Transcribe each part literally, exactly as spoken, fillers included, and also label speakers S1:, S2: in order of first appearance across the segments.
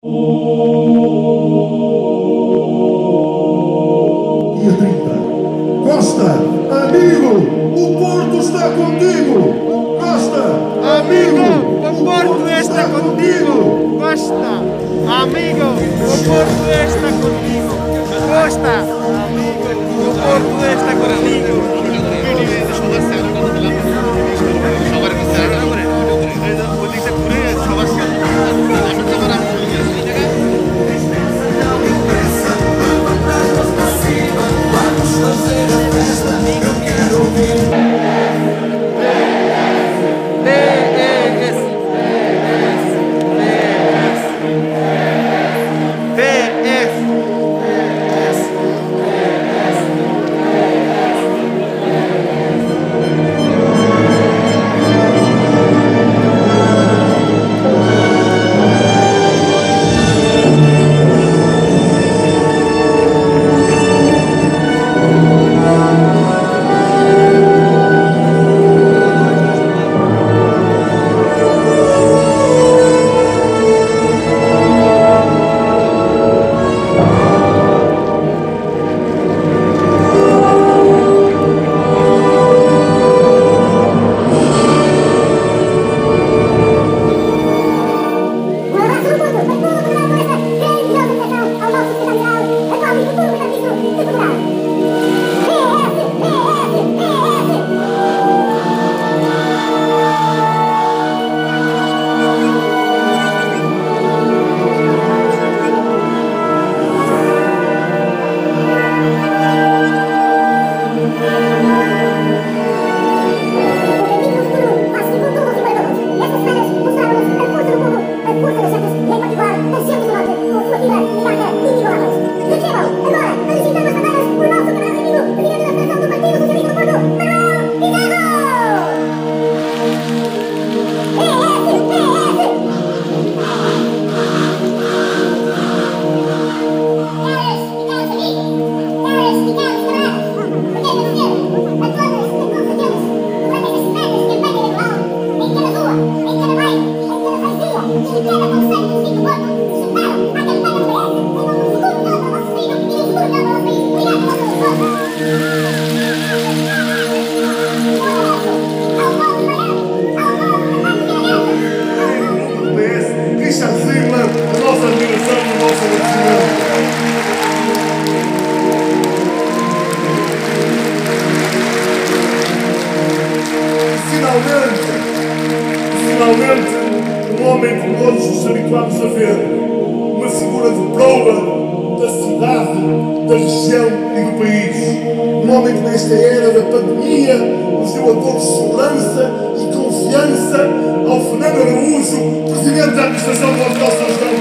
S1: Dia trinta. Costa, amigo, o Porto está contigo. Costa,
S2: Amigo, o Porto está contigo. Costa, amigo, o Porto está contigo. Costa, amigo, o Porto está contigo.
S1: Finalmente, um homem que todos nos habituámos a ver, uma figura de prova da cidade, da região e do país. Um homem que nesta era da pandemia nos deu a todos segurança e confiança ao Fernando Araújo, Presidente da Administração do Portugal São João.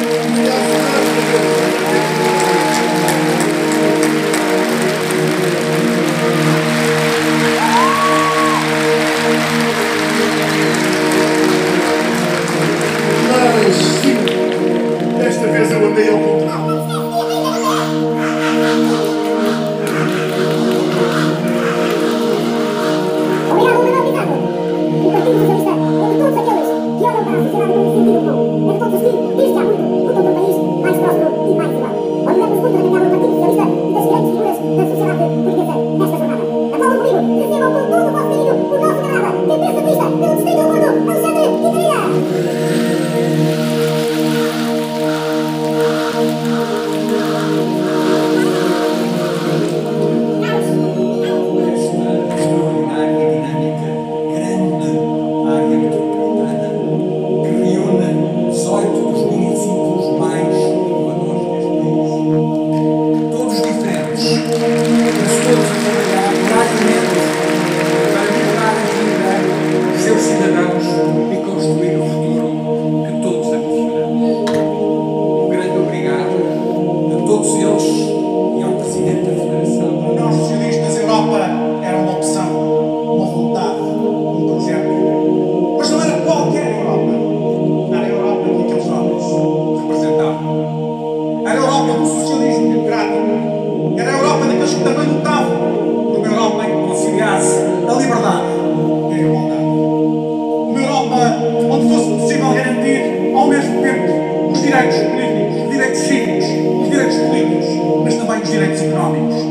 S1: Mas sim, desta vez eu andei ao contrário.
S3: Obrigado, Leonardo Ricardo. O Partido Socialista, entre todos aqueles que olham para a sociedade no sentido comum, entre todos os que, desde já direitos políticos, mas também os direitos económicos.